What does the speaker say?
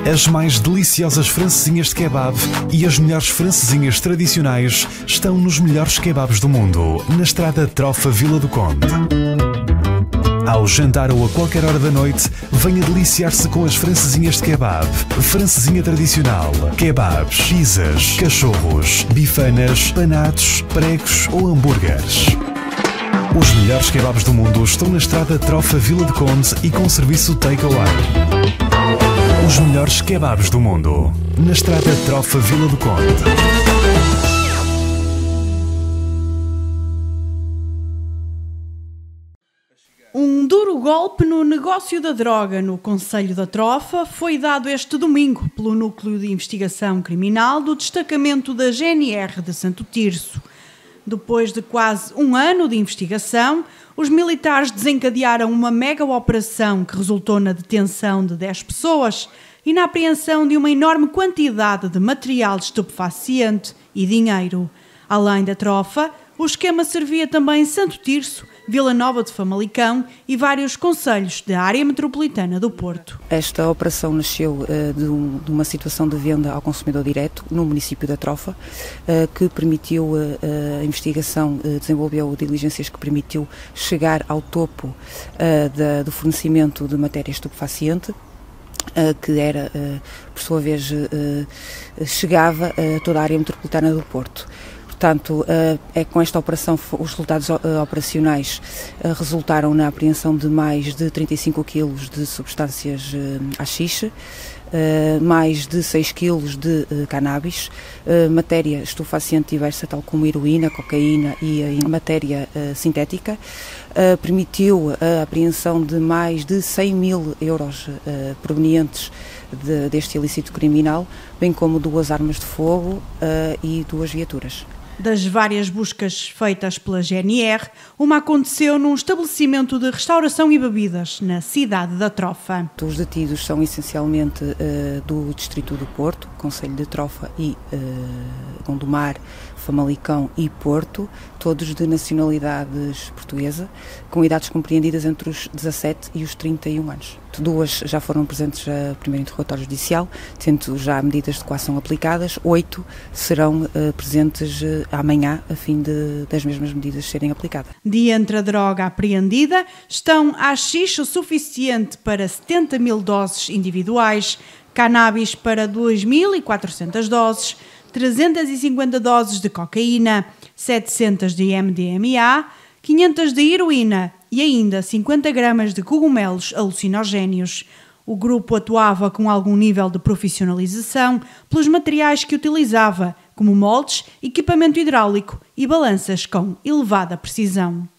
As mais deliciosas francesinhas de kebab e as melhores francesinhas tradicionais estão nos melhores kebabs do mundo, na estrada Trofa Vila do Conde. Ao jantar ou a qualquer hora da noite, venha deliciar-se com as francesinhas de kebab. Francesinha tradicional, kebabs, pizzas, cachorros, bifanas, panados, pregos ou hambúrgueres. Os melhores kebabs do mundo estão na estrada Trofa Vila do Conde e com serviço takeaway. Os melhores kebabs do mundo, na estrada Trofa Vila do Conde. Um duro golpe no negócio da droga no concelho da Trofa foi dado este domingo pelo Núcleo de Investigação Criminal do destacamento da GNR de Santo Tirso. Depois de quase um ano de investigação, os militares desencadearam uma mega operação que resultou na detenção de 10 pessoas e na apreensão de uma enorme quantidade de material estupefaciente e dinheiro. Além da Trofa, o esquema servia também Santo Tirso, Vila Nova de Famalicão e vários concelhos da área metropolitana do Porto. Esta operação nasceu de uma situação de venda ao consumidor direto no município da Trofa, que permitiu a investigação, desenvolveu diligências que permitiu chegar ao topo do fornecimento de matéria estupefaciente, que era, por sua vez, chegava a toda a área metropolitana do Porto. Portanto, com esta operação, os resultados operacionais resultaram na apreensão de mais de 35 kg de substâncias haxixe, mais de 6 kg de cannabis, matéria estupefaciente diversa, tal como heroína, cocaína e matéria sintética. Permitiu a apreensão de mais de 100 mil euros provenientes deste ilícito criminal, bem como 2 armas de fogo e 2 viaturas. Das várias buscas feitas pela GNR, uma aconteceu num estabelecimento de restauração e bebidas, na cidade da Trofa. Os detidos são essencialmente do distrito do Porto, concelho de Trofa e Gondomar, Famalicão e Porto, todos de nacionalidades portuguesa, com idades compreendidas entre os 17 e os 31 anos. 2 já foram presentes a primeiro interrogatório judicial, tendo já medidas de coação aplicadas, 8 serão presentes amanhã, a fim das mesmas medidas serem aplicadas. De entre a droga apreendida, estão haxixe o suficiente para 70 mil doses individuais, cannabis para 2.400 doses, 350 doses de cocaína, 700 de MDMA, 500 de heroína e ainda 50 gramas de cogumelos alucinogénios. O grupo atuava com algum nível de profissionalização pelos materiais que utilizava, como moldes, equipamento hidráulico e balanças com elevada precisão.